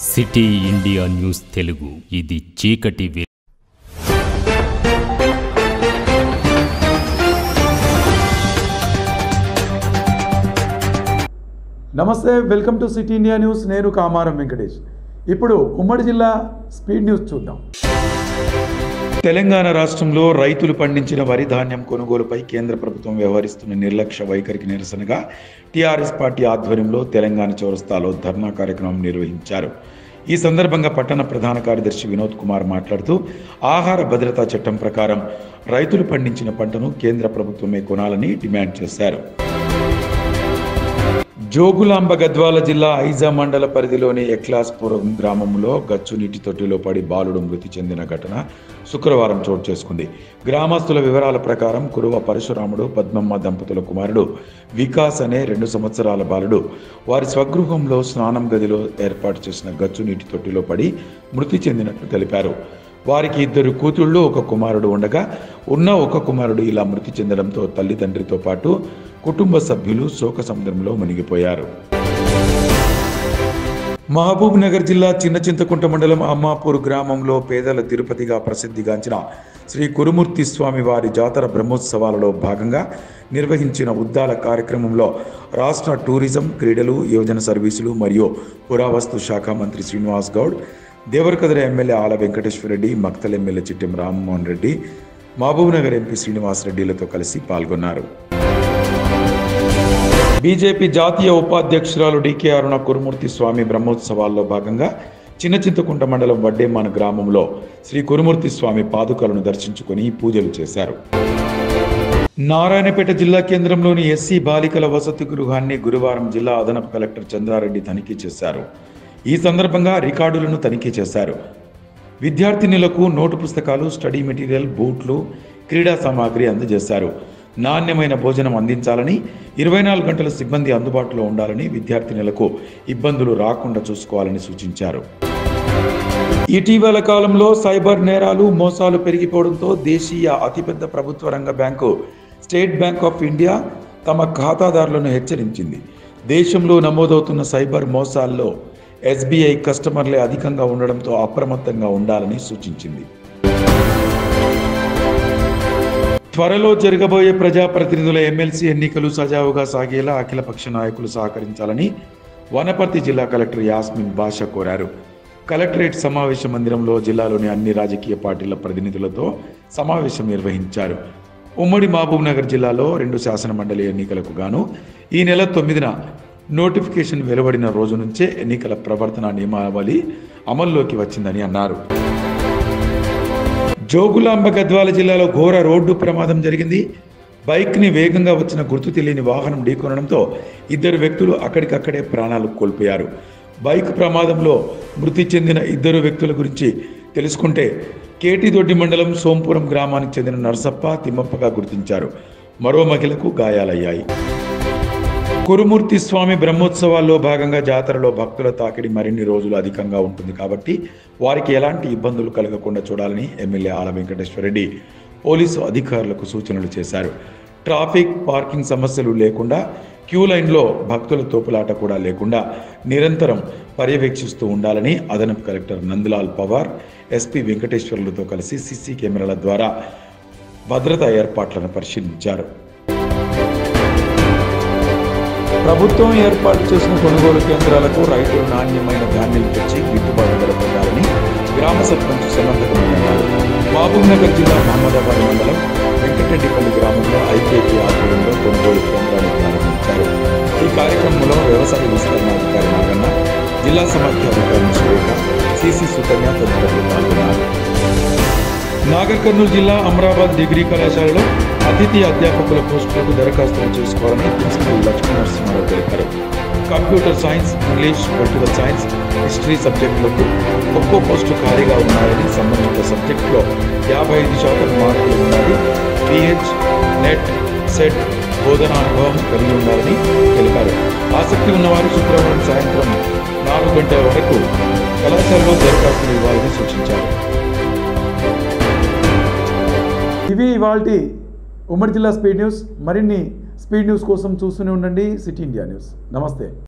City India news Telugu ఇది చీకటి నమస్తే welcome to city India news నేను కామారం వెంకటేష్ ఇప్పుడు ఉమ్మడి జిల్లా స్పీడ్ న్యూస్ చూద్దాం తెలంగాణ రాష్ట్రంలో రైతులు పండించిన వరి ధాన్యం కొనుగోలుపై కేంద్ర ప్రభుత్వం వ్యవహరిస్తున్న నిర్లక్ష్య వైఖరికి నిరసనగా టీఆర్ఎస్ పార్టీ ఆధ్వర్యంలో తెలంగాణ చౌరస్తాలో ధర్నా కార్యక్రమం నిర్వహించారు. ఈ సందర్భంగా పట్టణ ప్రధాన కార్యదర్శి వినోద్ కుమార్ మాట్లాడుతూ ఆహార భద్రతా చట్టం ప్రకారం రైతులు పండించిన పంటను కేంద్ర ప్రభుత్వమే కొనాలని డిమాండ్ చేశారు. జోగులాంబ గద్వాల జిల్లా ఐజా మండల పరిధిలోని ఎక్లాస్పురం గ్రామంలో గచ్చు నీటి తొట్టిలో పడి బాలుడు మృతి చెందిన ఘటన శుక్రవారం చోటు చేసుకుంది. గ్రామస్తుల వివరాల ప్రకారం కురువ పరశురాముడు పద్మమ్మ దంపతుల కుమారుడు వికాస్ అనే 2 సంవత్సరాల బాలుడు వారి స్వగృహంలో స్నానం గదిలో ఏర్పాటు చేసిన గచ్చు నీటి తొట్టిలో పడి మృతి చెందినట్లు తెలిపారు. వారికి 2 కూతుళ్లు 1 కుమారుడు ఉండగా ఉన్న 1 కుమారుడు ఇలా మృతి చెందడంతో తల్లిదండ్రితో పాటు కుటుంబ సభ్యులు శోక సముద్రంలో మునిగిపోయారు. మహబూబ్ నగర్ జిల్లా చిన్న చింతకుంట మండలం అమ్మాపూర్ గ్రామంలో పేదల తిరుపతిగా ప్రసిద్ధిగాంచిన శ్రీ కురుమూర్తి స్వామి వారి జాతర బ్రహ్మోత్సవాలలో భాగంగా నిర్వహించిన ఉద్దాల కార్యక్రమంలో రాష్ట్ర టూరిజం, క్రీడలు, యువజన సర్వీసులు మరియు పురావస్తు శాఖ మంత్రి Srinivas Goud, Devarakadra MLA Ala Venkateswara Reddy, Makthal MLA Chittem Rammohan Reddy, Mahabubnagar MP Srinivas రెడ్డిలతో కలిసి పాల్గొన్నారు. బీజేపీ జాతీయ ఉపాధ్యక్షురాలు డీకే అరుణ కురుమూర్తి స్వామి బ్రహ్మోత్సవాల్లో భాగంగా చిన్న చింతకుంట మండలం వడ్డేమాన గ్రామంలో శ్రీ కురుమూర్తి స్వామి పాదుకలను దర్శించుకుని పూజలు చేశారు. నారాయణపేట జిల్లా కేంద్రంలోని ఎస్సీ బాలికల వసతి గృహాన్ని గురువారం జిల్లా అదనపు కలెక్టర్ చంద్రారెడ్డి తనిఖీ చేశారు. ఈ సందర్భంగా రికార్డులను తనిఖీ చేశారు. విద్యార్థినులకు నోటు పుస్తకాలు, స్టడీ మెటీరియల్, బూట్లు, క్రీడా సామాగ్రి అందజేశారు. నాణ్యమైన భోజనం అందించాలని, 24 గంటల సిబ్బంది అందుబాటులో ఉండాలని, విద్యార్థినులకు ఇబ్బందులు రాకుండా చూసుకోవాలని సూచించారు. ఇటీవల కాలంలో సైబర్ నేరాలు, మోసాలు పెరిగిపోవడంతో దేశీయ అతిపెద్ద ప్రభుత్వ రంగ bank State Bank of India తమ ఖాతాదారులను హెచ్చరించింది. దేశంలో నమోదవుతున్న సైబర్ మోసాల్లో ఎస్బీఐ కస్టమర్లే అధికంగా ఉండడంతో అప్రమత్తంగా ఉండాలని సూచించింది. త్వరలో జరగబోయే ప్రజాప్రతినిధుల ఎమ్మెల్సీ ఎన్నికలు సజావుగా సాగేలా అఖిలపక్ష నాయకులు సహకరించాలని వనపర్తి జిల్లా కలెక్టర్ యాస్మిన్ బాషా కోరారు. కలెక్టరేట్ సమావేశ మందిరంలో జిల్లాలోని అన్ని రాజకీయ పార్టీల ప్రతినిధులతో సమావేశం నిర్వహించారు. ఉమ్మడి మహబూబ్ నగర్ జిల్లాలో 2 శాసన మండలి ఎన్నికలకు గాను ఈ నెల 9న నోటిఫికేషన్ వెలువడిన రోజు నుంచే ఎన్నికల ప్రవర్తన నియమావళి అమల్లోకి వచ్చిందని అన్నారు. జోగులాంబ గద్వాల జిల్లాలో ఘోర రోడ్డు ప్రమాదం జరిగింది. బైక్ని వేగంగా వచ్చిన గుర్తు తెలియని వాహనం ఢీకొనడంతో 2 వ్యక్తులు అక్కడికక్కడే ప్రాణాలు కోల్పోయారు. బైక్ ప్రమాదంలో మృతి చెందిన 2 వ్యక్తుల గురించి తెలుసుకుంటే కేటీదొడ్డి మండలం సోంపురం గ్రామానికి చెందిన నర్సప్ప, తిమ్మప్పగా గుర్తించారు. మరో మహిళకు గాయాలయ్యాయి. కురుమూర్తి స్వామి బ్రహ్మోత్సవాల్లో భాగంగా జాతరలో భక్తుల తాకిడి మరిన్ని రోజులు అధికంగా ఉంటుంది కాబట్టి వారికి ఎలాంటి ఇబ్బందులు కలగకుండా చూడాలని ఎమ్మెల్యే ఆల వెంకటేశ్వర రెడ్డి పోలీసు అధికారులకు సూచనలు చేశారు. ట్రాఫిక్, పార్కింగ్ సమస్యలు లేకుండా, క్యూ లైన్లో భక్తుల తోపులాట కూడా లేకుండా నిరంతరం పర్యవేక్షిస్తూ ఉండాలని అదనపు కలెక్టర్ నందలాల్ పవార్, ఎస్పీ వెంకటేశ్వర్లతో కలిసి సీసీ కెమెరాల ద్వారా భద్రతా ఏర్పాట్లను పరిశీలించారు. ప్రభుత్వం ఏర్పాటు చేసిన కొనుగోలు కేంద్రాలకు రైతులు నాణ్యమైన ధాన్యం తెచ్చి గిట్టుబాటు ధర పొందాలని గ్రామ సర్పంచ్ సమంతకం అన్నారు. మహబూబ్ నగర్ జిల్లా మహమ్మదాబాద్ మండలం వెంకటరెడ్డిపల్లి గ్రామంలో ఐకేపీ ఆధ్వర్యంలో కొనుగోలు కేంద్రాన్ని ప్రారంభించారు. ఈ కార్యక్రమంలో వ్యవసాయ విస్తరణ అధికారి నాగన్న, జిల్లా సమాఖ్య అధికారి సురేఖ, సిసి సుకన్య తదితరులు పాల్గొన్నారు. నాగర్ కర్నూలు జిల్లా అమరాబాద్ డిగ్రీ కళాశాలలో అతిథి అధ్యాపకుల పోస్టులకు దరఖాస్తులు చేసుకోవాలని ప్రిన్సిపల్ లక్ష్మీనరసింహారావు తెలిపారు. Computer science, English, political science, history సబ్జెక్టులకు ఒక్కో పోస్టు ఖాళీగా ఉన్నాయని, సంబంధిత సబ్జెక్టులో 55% మార్కులు ఉండాలి, పిహెచ్, నెట్, సెట్ బోధనా అనుభవం కలిగి ఉండాలని తెలిపారు. ఆసక్తి ఉన్నవారు శుక్రవారం సాయంత్రం 4 గంటల వరకు కళాశాలలో దరఖాస్తులు ఇవ్వాలని సూచించారు. ఇవి ఇవాల్టి ఉమ్మడి జిల్లా స్పీడ్ న్యూస్. మరిన్ని స్పీడ్ న్యూస్ కోసం చూస్తూనే ఉండండి సిటీ ఇండియా న్యూస్. నమస్తే.